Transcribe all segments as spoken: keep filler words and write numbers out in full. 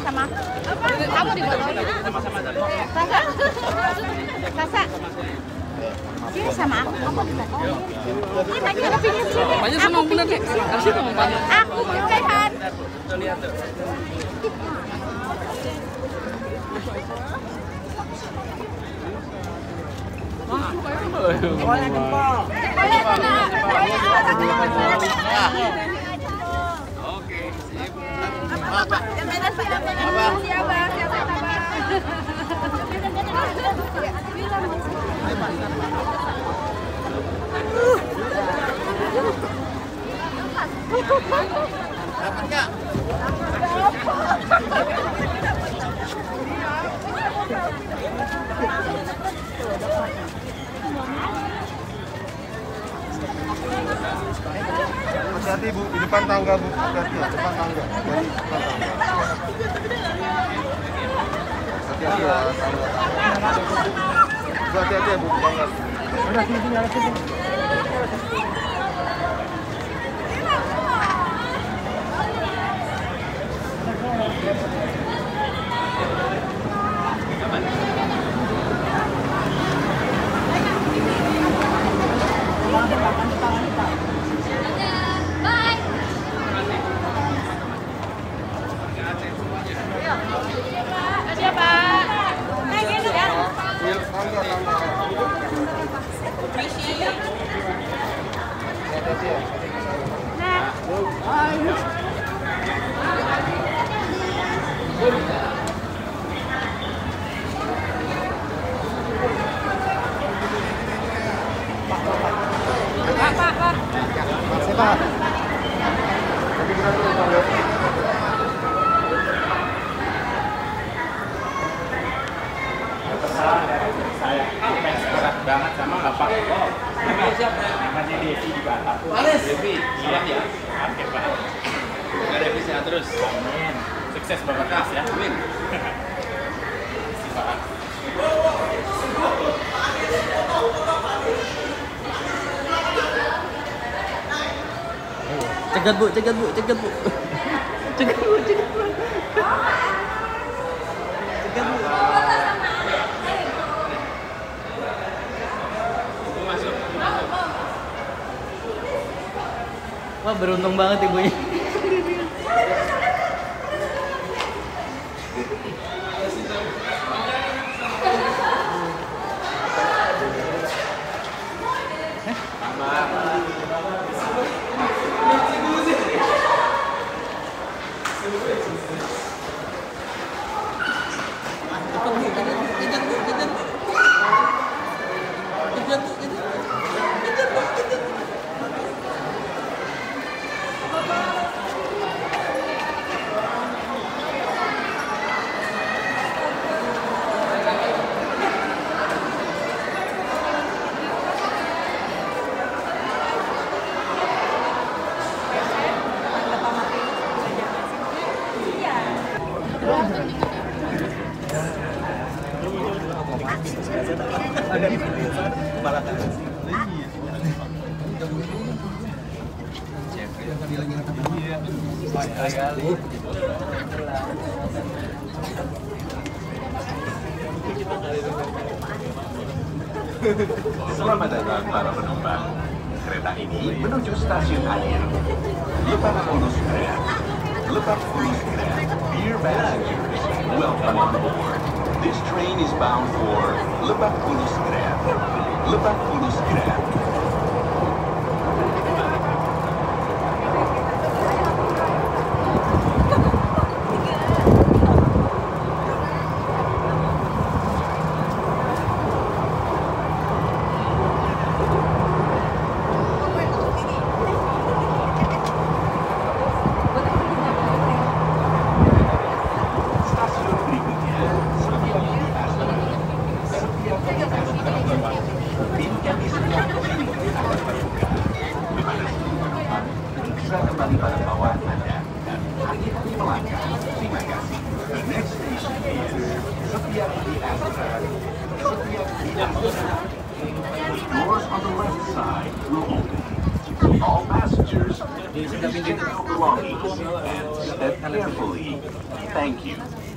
sama. Kamu di bawah. Sasa. Sasa. Sini sama aku. Aku di bawah. Ini tadi ada pilih sini. Banyak senang bener deh. Kasih tuh banyak. Aku Kaihan. Tuh lihat tuh. Boleh jempol. Boleh mana? Oke, sip. Apa? Yang mana siapa? Siapa? Siapa? Dapat nggak? Hati-hati Bu, di depan tangga Bu, hati-hati ya, depan tangga, hati-hati depan tangga. Hati-hati ya, tangga. Hati-hati ya Bu, tangga. Udah sini sini, ada sini. Pak, Pak, Pak. Makasih Pak. Tapi kita dulu tangga. Kesalahan dari saya, fans berat banget sama Bapak. Namanya siapa? Namanya Devi di Batam. Devi, siap ya. Oke Pak. Semoga Devi sehat terus. Amin. Sukses Bapak terus ya. Amin. Terima kasih Pak. Cegat Bu, cegat Bu, cegat Bu. Cegat Bu, cegat Bu. Cegat Bu. Masuk. Wah, beruntung banget ibunya. Selamat datang para penumpang. Kereta ini menuju stasiun akhir. Lebak Bulus Grab. Lebak Bulus Grab. Dear passengers, welcome on board. This train is bound for Lebak Bulus Grab. Lebak Bulus Grab. Kembali pada bawaan Anda dan hati-hati melangkah. Terima kasih. The next station is Setiabudi Astra. Setiabudi Astra. The doors on the left side will open. All passengers, please take your belongings and step carefully. Thank you.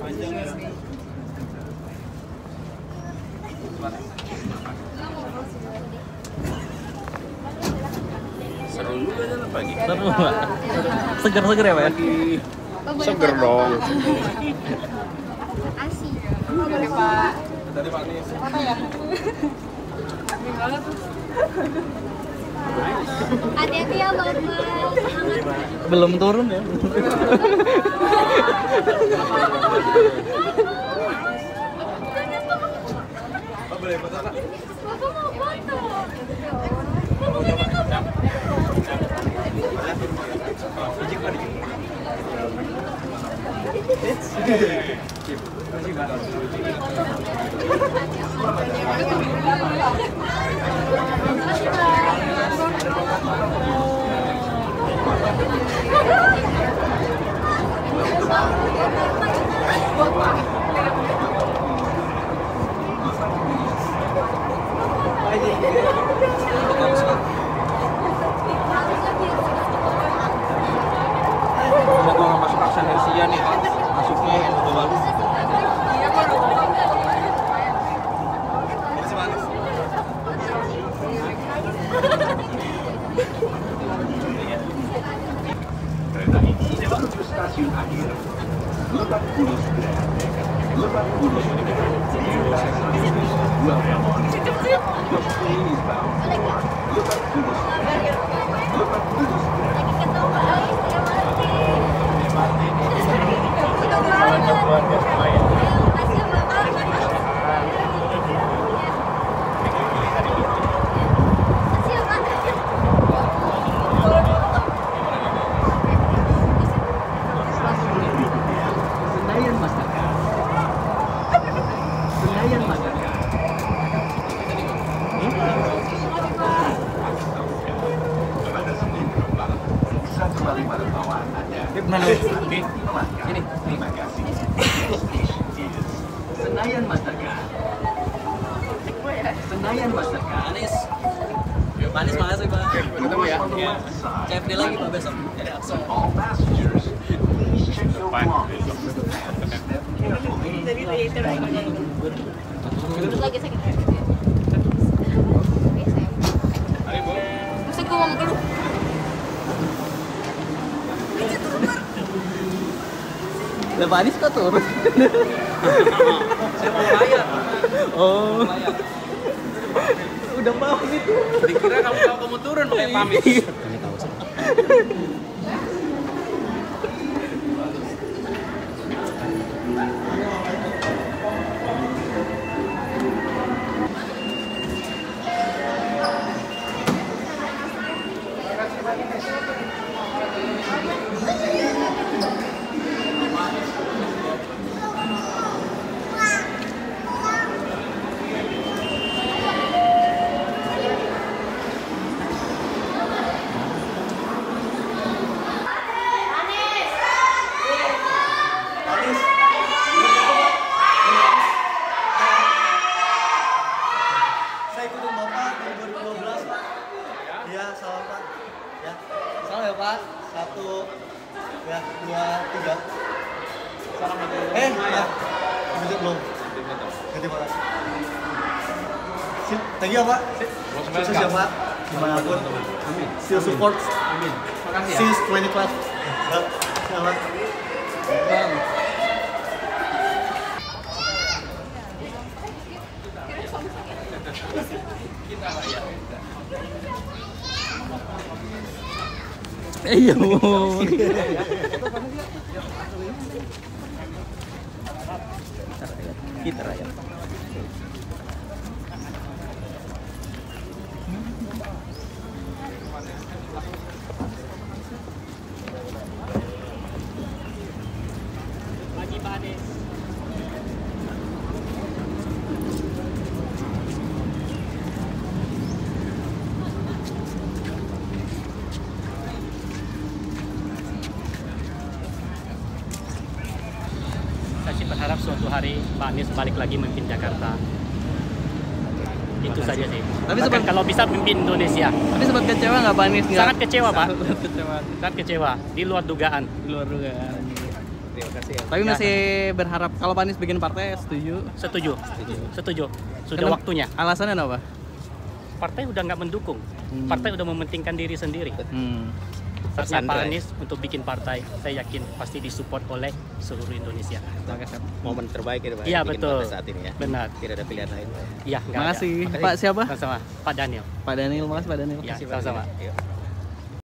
Seru juga jalan pagi. Seru Pak. Seger-seger ya Pak ya? Seger dong. Asi. Tadi Pak Nis. Apa ya? Hati-hati ya Bapak. Belum turun ya. Pak boleh foto Pak? Bapak mau foto. Udah gua nggak masuk aksen Asia nih. Masuknya yang udah baru. Kereta ini menuju stasiun akhir. Lebak Bulus Grand. Lebak Bulus Grand. Welcome. The train is bound for Lebak Bulus Grand. Lebak Bulus Grand. Senayan Mastercard. Senayan Mastercard. Kepada semua penumpang, satu kali pada bawaan Anda. Ini. Terima kasih. Station is Senayan Mastercard. Senayan Mastercard. Manis. Manis makasih Pak. Ketemu ya. side. C F D lagi Pak besok. Jadi Akson. All passengers, please check your belongings and step carefully. Duduk lagi sakit. Bisa gue ngomong dulu. Lah Pak Anies kok turun? Saya mau bayar. Oh. Udah mau gitu. Dikira kamu tahu kamu turun pakai pamit. Kami tahu sih. Saya ikutin Bapak dari dua ribu dua belas Pak. Iya, salam Pak. Ya, salam ya Pak. Satu, ya, dua, tiga. Salam satu. Eh, ya, ganti belum? Ganti Pak. Sip, thank you ya Pak. Sukses ya Pak. Dimanapun. Amin. Still support. Amin. Makasih ya. Since twenty twelve. Ya, selamat. Bang. Iya, mau. Kita raya. Saya sih berharap suatu hari Pak Anies balik lagi memimpin Jakarta. Itu saja sih. Tapi Bahkan sempat- kalau bisa memimpin Indonesia. Tapi sempat kecewa nggak Pak Anies? Nggak? Sangat kecewa, Pak. Sangat kecewa. Sangat kecewa, di luar dugaan. Di luar dugaan. Terima kasih ya. Tapi masih berharap kalau Pak Anies bikin partai setuju? Setuju, setuju. Sudah Kenapa? waktunya. Alasannya apa? Partai udah nggak mendukung. Hmm. Partai udah mementingkan diri sendiri. Hmm. Saatnya Pak Tersandra. Anies untuk bikin partai, saya yakin pasti disupport oleh seluruh Indonesia. Momen terbaik ya Pak. Iya, bikin betul. partai saat ini ya. Benar. Tidak ada pilihan lain Pak. Iya, nggak ada. Makasih. Pak siapa? Sama-sama, Pak Daniel. Pak Daniel, makasih Pak Daniel. Ya, sama-sama. Yuk.